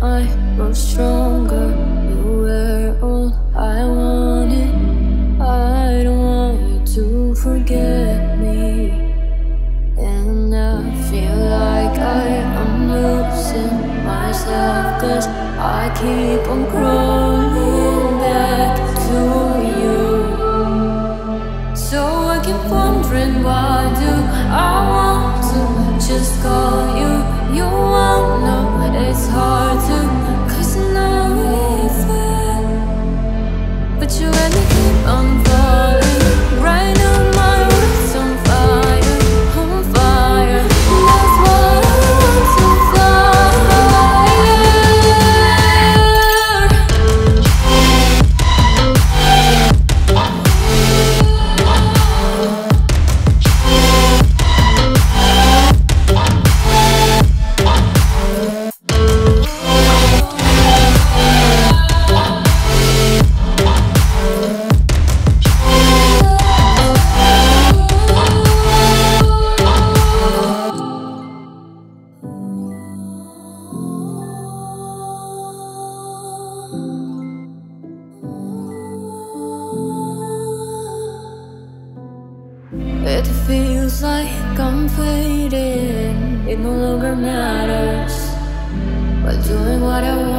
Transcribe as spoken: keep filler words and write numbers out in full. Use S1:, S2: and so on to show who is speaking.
S1: I grow stronger. You were all I wanted. I don't want you to forget me. And I feel like I am losing myself, 'cause I keep on crawling back to you. So I keep wondering, why do I want to just call you? You won't know, it's hard to, 'cause I know it's there. But you let me keep on falling. Right now my world's on fire, on fire. That's what I want to It feels like I'm fading. It no longer matters. While doing what I